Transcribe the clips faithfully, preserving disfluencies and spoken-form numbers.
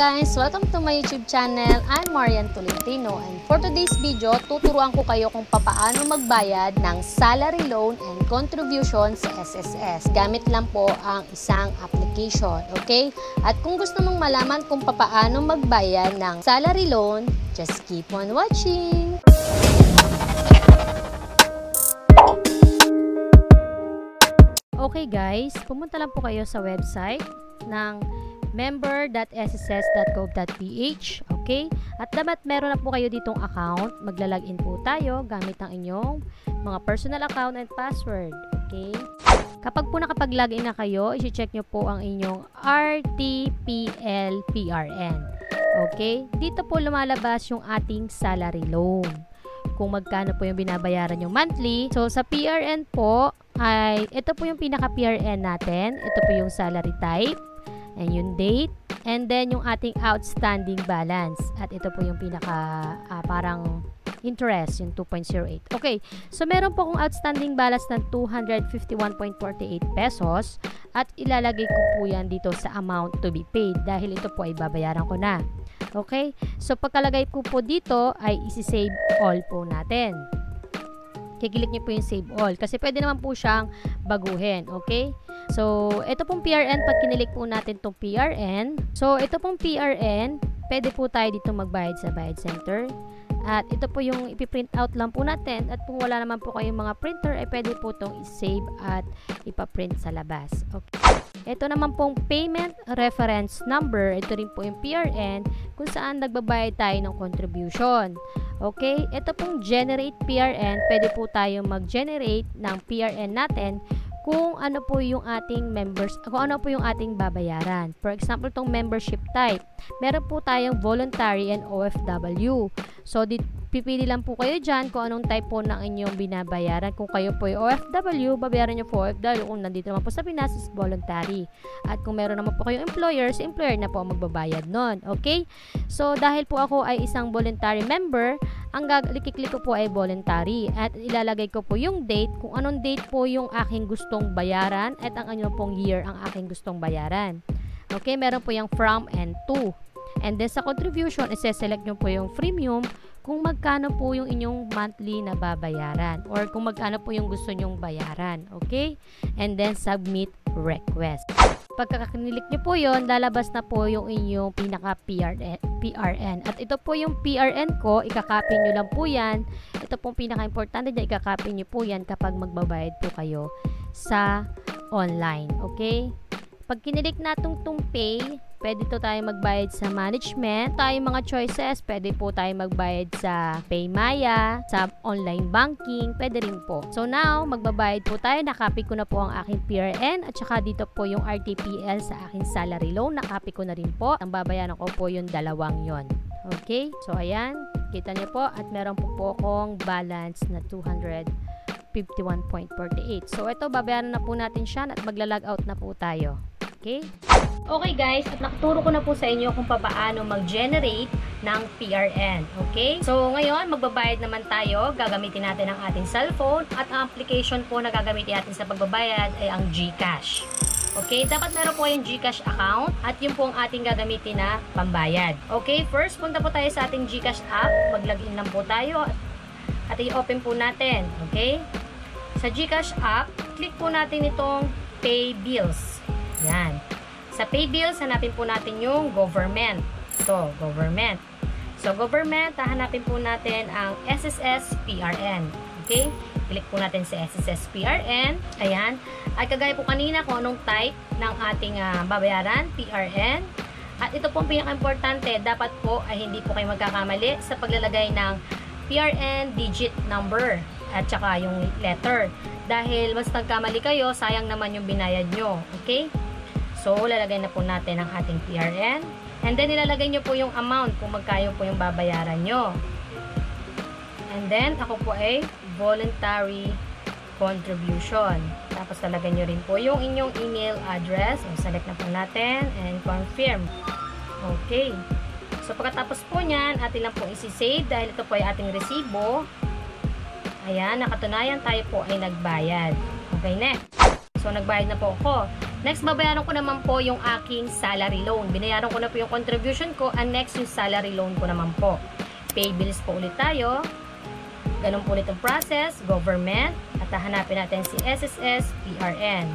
guys! Welcome to my YouTube channel. I'm Marian Tolentino and for today's video, tuturuan ko kayo kung paano magbayad ng salary loan and contribution sa S S S. Gamit lang po ang isang application, okay? At kung gusto mong malaman kung paano magbayad ng salary loan, just keep on watching! Okay guys, pumunta lang po kayo sa website ng member dot s s s dot gov dot p h, okay? At dapat meron na po kayo ditong account. Magla-login po tayo gamit ang inyong mga personal account and password, okay? Kapag po nakapag-login na kayo, i-check nyo po ang inyong R T P L P R N, okay? Dito po lumalabas yung ating salary loan, kung magkano po yung binabayaran yung monthly. So sa P R N po ay ito po yung pinaka P R N natin. Ito po yung salary type and yung date, and then yung ating outstanding balance, at ito po yung pinaka uh, parang interest, yung two point zero eight. Okay, so meron po akong outstanding balance ng two hundred fifty-one point four eight pesos at ilalagay ko po yan dito sa amount to be paid dahil ito po ay babayaran ko na. Okay, so pagkalagay ko po dito ay isi-save all po natin. Kikilik niyo po yung save all kasi pwede naman po siyang baguhin, okay? So, ito pong P R N, pag kinilik po natin itong P R N, so ito pong P R N, pwede po tayo dito magbayad sa bayad center. At ito po yung ipiprint out lang po natin, at kung wala naman po kayong mga printer, ay pwede po itong i-save at ipaprint sa labas. Okay. Ito naman pong payment reference number, ito rin po yung P R N kung saan nagbabayad tayo ng contribution. Okay, ito pong generate P R N, pwede po tayo mag-generate ng P R N natin kung ano po yung ating members, kung ano po yung ating babayaran. For example, itong membership type, meron po tayong voluntary and O F W. So, di, pipili lang po kayo dyan kung anong type po ng inyong binabayaran. Kung kayo po yung O F W, babayaran nyo po O F W. Kung nandito naman po sa Pinas, is voluntary. At kung meron naman po kayong employer, si employer na po ang magbabayad nun. Okay? So, dahil po ako ay isang voluntary member, ang gaglikiklik ko po ay voluntary. At ilalagay ko po yung date, kung anong date po yung aking gustong bayaran, at ang ano pong year ang aking gustong bayaran. Okay? Meron po yung from and to. And then sa contribution, isa-select nyo po yung premium kung magkano po yung inyong monthly na babayaran or kung magkano po yung gusto nyong bayaran. Okay? And then submit request. Pagkakinilik nyo po yon, lalabas na po yung inyong pinaka P R N. At ito po yung P R N ko, ikakopy nyo lang po yan. Ito pong pinaka-importante na ikakopy nyo po yan kapag magbabayad po kayo sa online. Okay? Pag kinilik natong tong pay, pwede to tayo magbayad sa management. Tayo mga choices, pwede po tayo magbayad sa Paymaya, sa online banking, pwede rin po. So now, magbabayad po tayo. Nakopy ko na po ang aking P R N at saka dito po yung R T P L sa aking salary loan. Nakopy ko na rin po. Ang babayaran ko po yung dalawang yon. Okay? So ayan, kita niyo po at meron po po akong balance na two hundred fifty-one point four eight. So ito, babayaran na po natin siya at magla-log out na po tayo. Okay? Okay guys, at nakaturo ko na po sa inyo kung paano mag-generate ng P R N. Okay? So ngayon, magbabayad naman tayo. Gagamitin natin ang ating cellphone at ang application po na gagamitin natin sa pagbabayad ay ang GCash. Okay? Dapat meron po yung GCash account at yun po ang ating gagamitin na pambayad. Okay? First, punta po tayo sa ating GCash app. Mag-login lang po tayo at i-open po natin. Okay? Sa GCash app, click po natin itong Pay Bills. Yan. Sa pay bills, hanapin po natin yung government. Ito, government. So, government, hahanapin po natin ang S S S P R N. Okay? Click po natin sa S S S P R N. Ayan. At kagaya po kanina kung anong type ng ating uh, babayaran, P R N. At ito pong pinaka-importante, dapat po ay hindi po kayo magkakamali sa paglalagay ng P R N digit number at saka yung letter. Dahil mas nagkamali kayo, sayang naman yung binayad nyo. Okay? So, lalagay na po natin ang ating P R N. And then, ilalagay nyo po yung amount kung magkano po yung babayaran nyo. And then, ako po ay voluntary contribution. Tapos, lalagay nyo rin po yung inyong email address. So, select na po natin and confirm. Okay. So, pagkatapos po nyan, atin lang po isi-save dahil ito po ay ating resibo. Ayan, nakatunayan tayo po ay nagbayad. Okay, next. So, nagbayad na po ako. Next, babayaran ko naman po yung aking salary loan. Binayaran ko na po yung contribution ko, and next yung salary loan ko naman po. Pay bills po ulit tayo. Ganun po ulit ang process, government, at hahanapin natin si S S S P R N.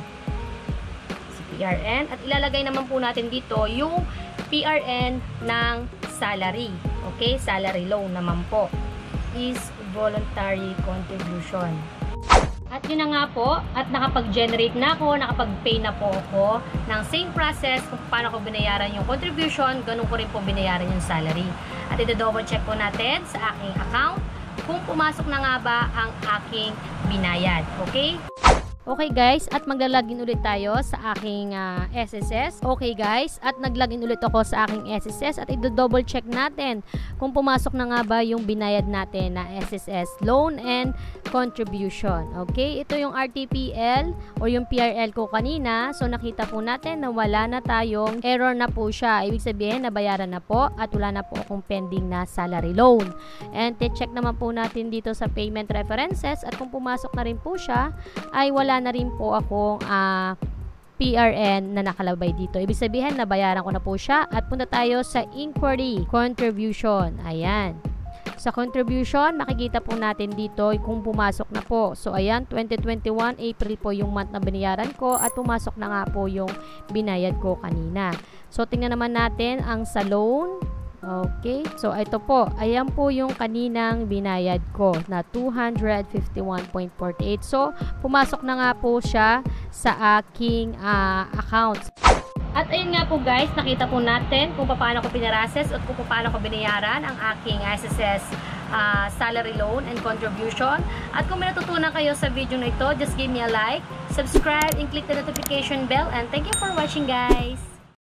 Si P R N, at ilalagay naman po natin dito yung P R N ng salary. Okay, salary loan naman po is voluntary contribution. At yun na nga po, at nakapag-generate na ako, nakapag-pay na po ako ng same process kung paano ko binayaran yung contribution, ganun ko rin po binayaran yung salary. At ito-double check po natin sa aking account kung pumasok na nga ba ang aking binayad. Okay? Okay guys, at maglalagin ulit tayo sa aking uh, S S S. Okay guys, at naglagin ulit ako sa aking S S S at i-double check natin kung pumasok na nga ba yung binayad natin na S S S Loan and Contribution. Okay, ito yung R T P L o yung P R L ko kanina. So nakita po natin na wala na tayong error na po siya. Ibig sabihin, nabayaran na po at wala na po akong pending na salary loan. And check naman po natin dito sa payment references at kung pumasok na rin po siya, ay wala na rin po akong uh, P R N na nakalabay dito. Ibig sabihin, nabayaran ko na po siya. At punta tayo sa inquiry contribution. Ayan. Sa contribution, makikita po natin dito kung pumasok na po. So, ayan, twenty twenty-one, April po yung month na binayaran ko at pumasok na nga po yung binayad ko kanina. So, tingnan naman natin ang sa loan. Okay, so ito po, ayan po yung kaninang binayad ko na two hundred fifty-one point four eight. So, pumasok na nga po siya sa aking uh, account. At ayun nga po guys, nakita po natin kung paano ko pinarases at kung paano ko binayaran ang aking S S S uh, salary loan and contribution. At kung may natutunan kayo sa video na ito, just give me a like, subscribe, and click the notification bell. And thank you for watching guys!